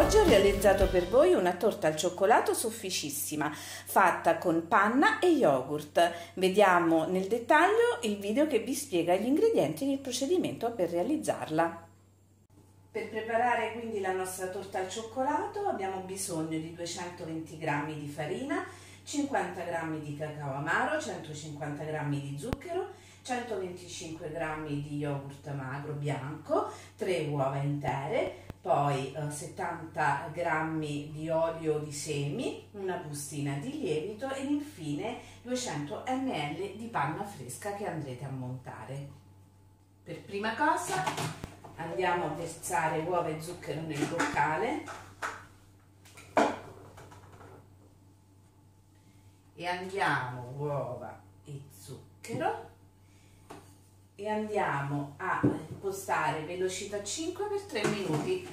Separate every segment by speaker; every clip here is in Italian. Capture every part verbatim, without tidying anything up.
Speaker 1: Oggi ho realizzato per voi una torta al cioccolato sofficissima, fatta con panna e yogurt. Vediamo nel dettaglio il video che vi spiega gli ingredienti e il procedimento per realizzarla. Per preparare quindi la nostra torta al cioccolato abbiamo bisogno di duecentoventi grammi di farina, cinquanta grammi di cacao amaro, centocinquanta grammi di zucchero, centoventicinque grammi di yogurt magro bianco, tre uova intere, poi eh, settanta grammi di olio di semi, una bustina di lievito ed infine duecento millilitri di panna fresca che andrete a montare. Per prima cosa andiamo a versare uova e zucchero nel boccale e andiamo uova e zucchero e andiamo a impostare velocità cinque per tre minuti.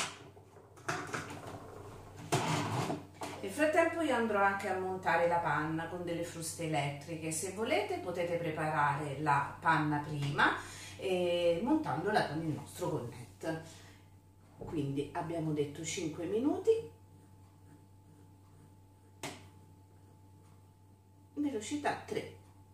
Speaker 1: Nel frattempo io andrò anche a montare la panna con delle fruste elettriche. Se volete potete preparare la panna prima e montandola con il nostro cornetto. Quindi abbiamo detto cinque minuti, velocità tre.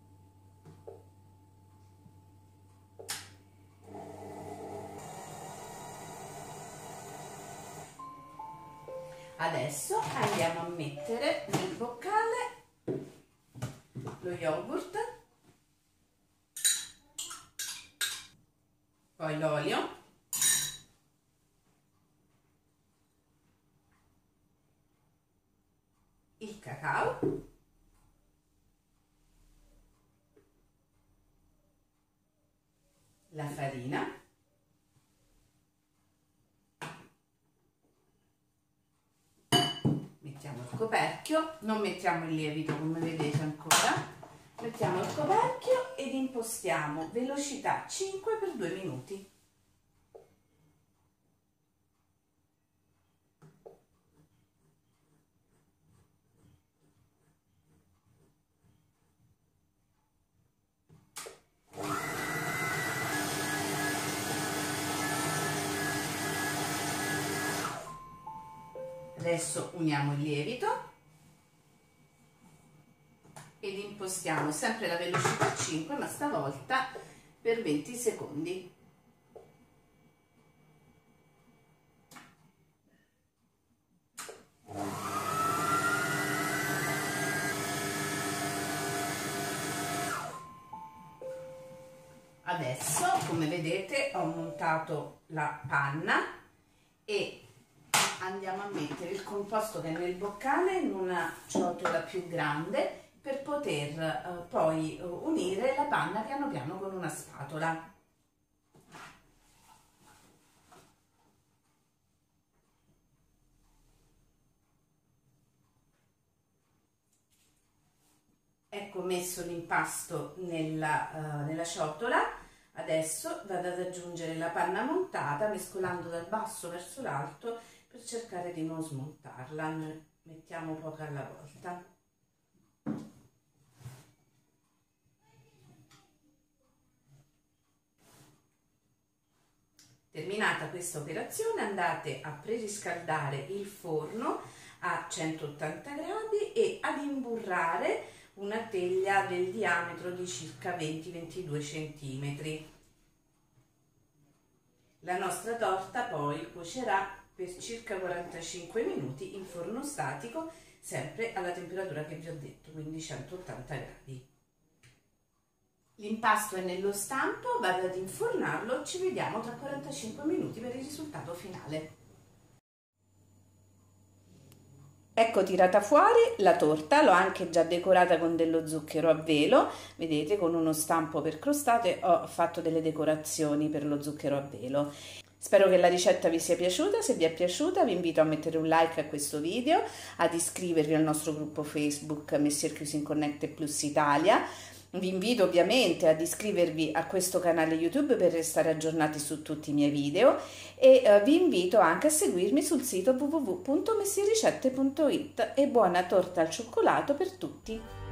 Speaker 1: Adesso andiamo a mettere nel boccale lo yogurt, poi l'olio, il cacao, la farina, mettiamo il coperchio, non mettiamo il lievito come vedete ancora, mettiamo il coperchio ed impostiamo velocità cinque per due minuti. Adesso uniamo il lievito ed impostiamo sempre la velocità cinque, ma stavolta per venti secondi. Adesso, come vedete, ho montato la panna e andiamo a mettere il composto che è nel boccale in una ciotola più grande per poter eh, poi unire la panna piano piano con una spatola. Ecco messo l'impasto nella, uh, nella ciotola. Adesso vado ad aggiungere la panna montata mescolando dal basso verso l'alto per cercare di non smontarla. Ne mettiamo poca alla volta. Terminata questa operazione andate a preriscaldare il forno a centottanta gradi e ad imburrare una teglia del diametro di circa venti ventidue centimetri. La nostra torta poi cuocerà per circa quarantacinque minuti in forno statico, sempre alla temperatura che vi ho detto, quindi centottanta gradi. L'impasto è nello stampo, vado ad infornarlo, ci vediamo tra quarantacinque minuti per il risultato finale. Ecco tirata fuori la torta, l'ho anche già decorata con dello zucchero a velo, vedete con uno stampo per crostate ho fatto delle decorazioni per lo zucchero a velo. Spero che la ricetta vi sia piaciuta, se vi è piaciuta vi invito a mettere un like a questo video, ad iscrivervi al nostro gruppo Facebook Messier Cuisine Connect Plus Italia. Vi invito ovviamente ad iscrivervi a questo canale YouTube per restare aggiornati su tutti i miei video e eh, vi invito anche a seguirmi sul sito w w w punto messiericette punto it e buona torta al cioccolato per tutti!